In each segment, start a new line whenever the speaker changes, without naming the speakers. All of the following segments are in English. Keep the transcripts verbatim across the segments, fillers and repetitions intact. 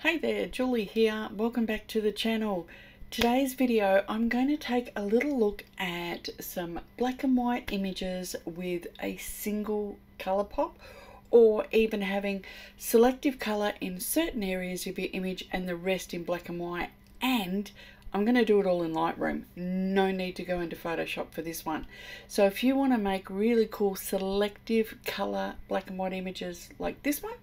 Hey there, Julie here. Welcome back to the channel. Today's video, I'm going to take a little look at some black and white images with a single color pop, or even having selective color in certain areas of your image and the rest in black and white. And I'm going to do it all in Lightroom. No need to go into Photoshop for this one. So if you want to make really cool selective color black and white images like this one,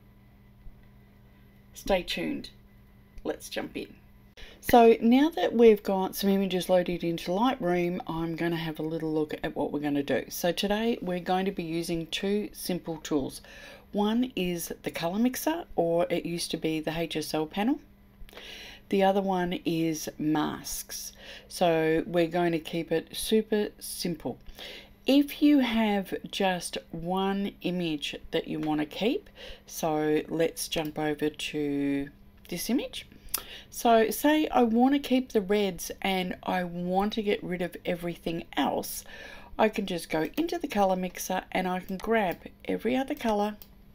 stay tuned. Let's jump in. So now that we've got some images loaded into Lightroom, I'm going to have a little look at what we're going to do. So today we're going to be using two simple tools. One is the color mixer, or it used to be the H S L panel. The other one is masks. So we're going to keep it super simple. If you have just one image that you want to keep, so let's jump over to this image. So say I want to keep the reds and I want to get rid of everything else, I can just go into the color mixer and I can grab every other color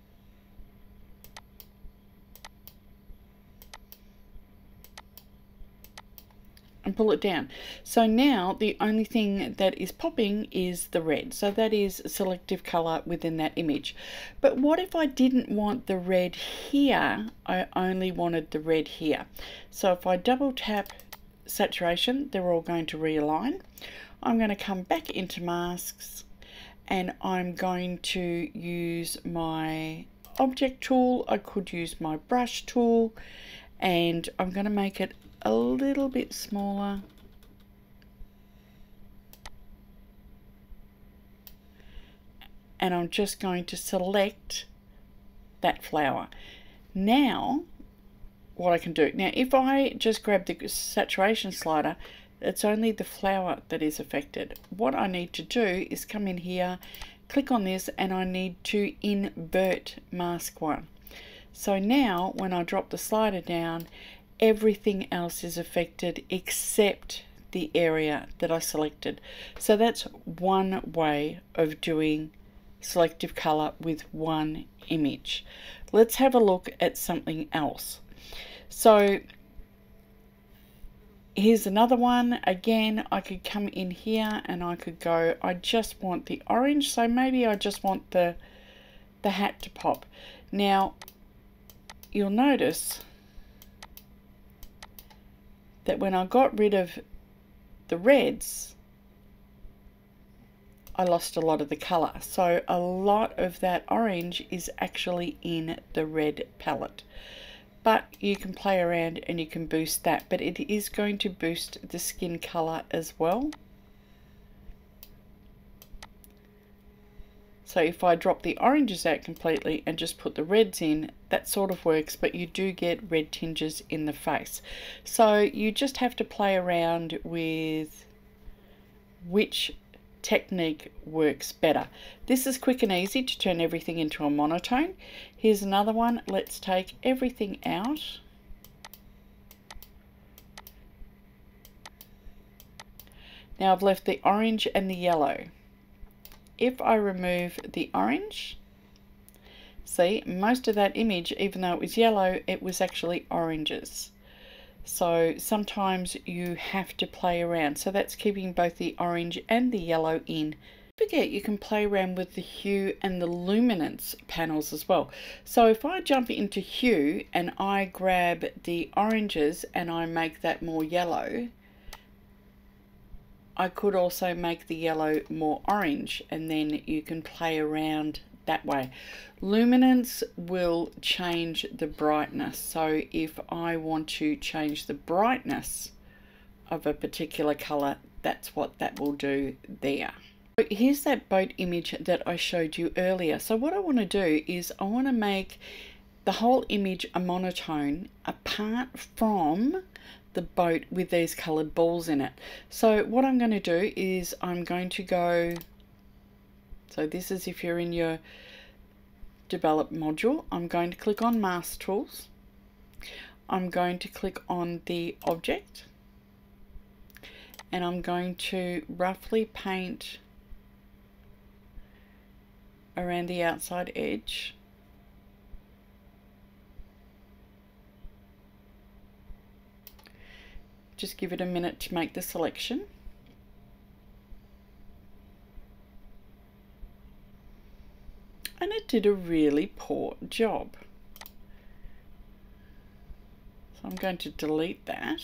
and pull it down. So now the only thing that is popping is the red. So that is selective color within that image. But what if I didn't want the red here? I only wanted the red here. So if I double tap saturation, they're all going to realign. I'm going to come back into masks and I'm going to use my object tool. I could use my brush tool, and I'm going to make it a little bit smaller, and I'm just going to select that flower. Now what I can do, now if I just grab the saturation slider, it's only the flower that is affected. What I need to do is come in here, click on this, and I need to invert mask one. So now when I drop the slider down, everything else is affected except the area that I selected. So that's one way of doing selective color with one image. Let's have a look at something else. So here's another one. Again, I could come in here and I could go, I just want the orange, so maybe I just want the the hat to pop. Now you'll notice that when I got rid of the reds, I lost a lot of the color. So a lot of that orange is actually in the red palette. But you can play around and you can boost that, but it is going to boost the skin color as well. So if I drop the oranges out completely and just put the reds in, that sort of works, but you do get red tinges in the face. So you just have to play around with which technique works better. This is quick and easy to turn everything into a monotone. Here's another one. Let's take everything out. Now I've left the orange and the yellow. If I remove the orange, see, most of that image, even though it was yellow, it was actually oranges. So sometimes you have to play around. So that's keeping both the orange and the yellow in. Don't forget, you can play around with the hue and the luminance panels as well. So if I jump into hue and I grab the oranges and I make that more yellow, I could also make the yellow more orange, and then you can play around that way. Luminance will change the brightness. So if I want to change the brightness of a particular color, that's what that will do there. So here's that boat image that I showed you earlier. So what I want to do is I want to make the whole image a monotone apart from the boat with these colored balls in it. So what I'm going to do is I'm going to go, so this is if you're in your develop module, I'm going to click on mask tools. I'm going to click on the object and I'm going to roughly paint around the outside edge. Just give it a minute to make the selection. And it did a really poor job. So I'm going to delete that.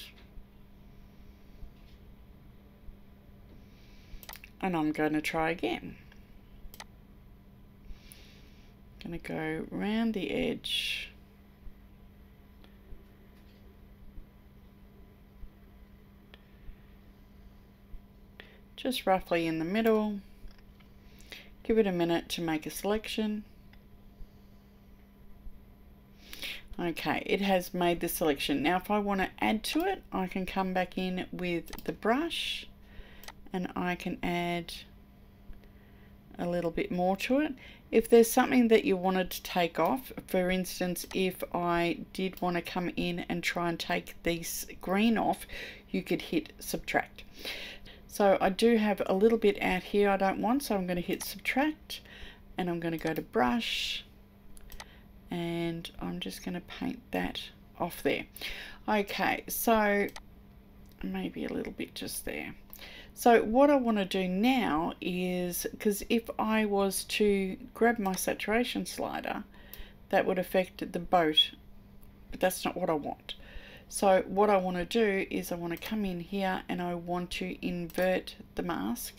And I'm going to try again. I'm going to go around the edge. Just roughly in the middle. Give it a minute to make a selection. Okay, it has made the selection. Now if I want to add to it, I can come back in with the brush and I can add a little bit more to it. If there's something that you wanted to take off, for instance, if I did want to come in and try and take this green off, you could hit subtract. So I do have a little bit out here I don't want, so I'm going to hit subtract and I'm going to go to brush and I'm just going to paint that off there. Okay, so maybe a little bit just there. So what I want to do now is, because if I was to grab my saturation slider, that would affect the boat, but that's not what I want. So what I want to do is I want to come in here and I want to invert the mask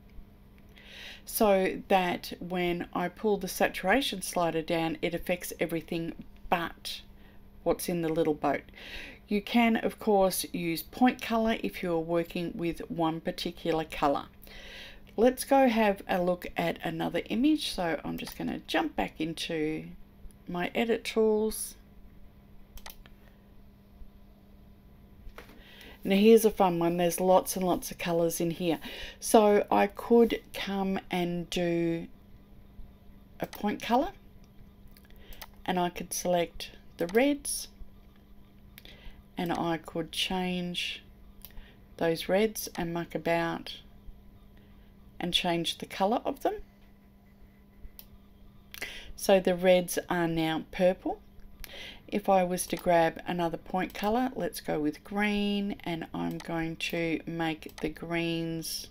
so that when I pull the saturation slider down, it affects everything but what's in the little boat. You can, of course, use point color if you're working with one particular color. Let's go have a look at another image. So I'm just going to jump back into my edit tools. Now here's a fun one. There's lots and lots of colors in here. So I could come and do a point color and I could select the reds and I could change those reds and muck about and change the color of them. So the reds are now purple. If I was to grab another point color, let's go with green, and I'm going to make the greens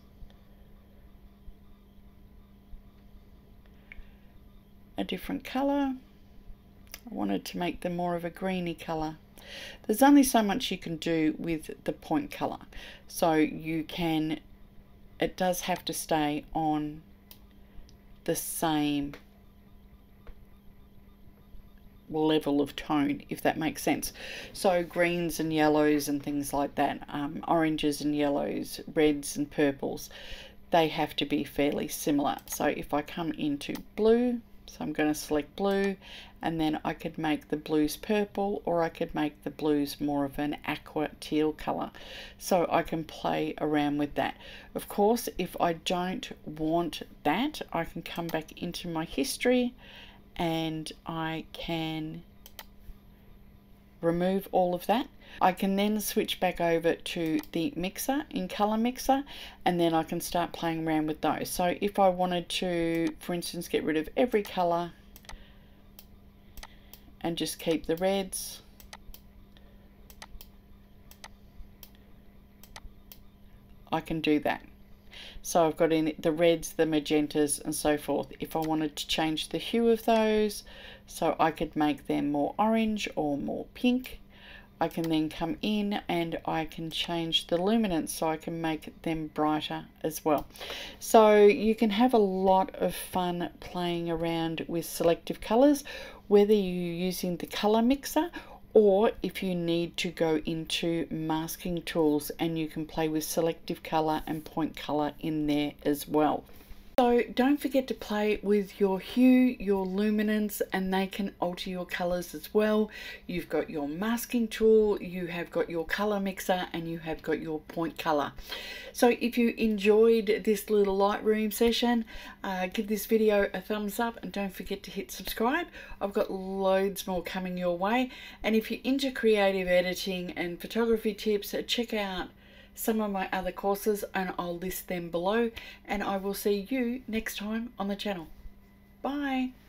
a different color. I wanted to make them more of a greeny color. There's only so much you can do with the point color, so you can, it does have to stay on the same level of tone, if that makes sense. So greens and yellows and things like that, um, oranges and yellows, reds and purples, they have to be fairly similar. So if I come into blue, so I'm going to select blue, and then I could make the blues purple, or I could make the blues more of an aqua teal color. So I can play around with that. Of course, if I don't want that, I can come back into my history and I can remove all of that. I can then switch back over to the mixer in color mixer, and then I can start playing around with those. So if I wanted to, for instance, get rid of every color and just keep the reds, I can do that. So I've got in the reds, the magentas and so forth. If I wanted to change the hue of those, so I could make them more orange or more pink, I can then come in and I can change the luminance so I can make them brighter as well. So you can have a lot of fun playing around with selective colors, whether you're using the color mixer or if you need to go into masking tools, and you can play with selective color and point color in there as well. So don't forget to play with your hue, your luminance, and they can alter your colors as well. You've got your masking tool, you have got your color mixer, and you have got your point color. So if you enjoyed this little Lightroom session, uh, give this video a thumbs up and don't forget to hit subscribe. I've got loads more coming your way. And if you're into creative editing and photography tips, check out some of my other courses and I'll list them below, and I will see you next time on the channel. Bye.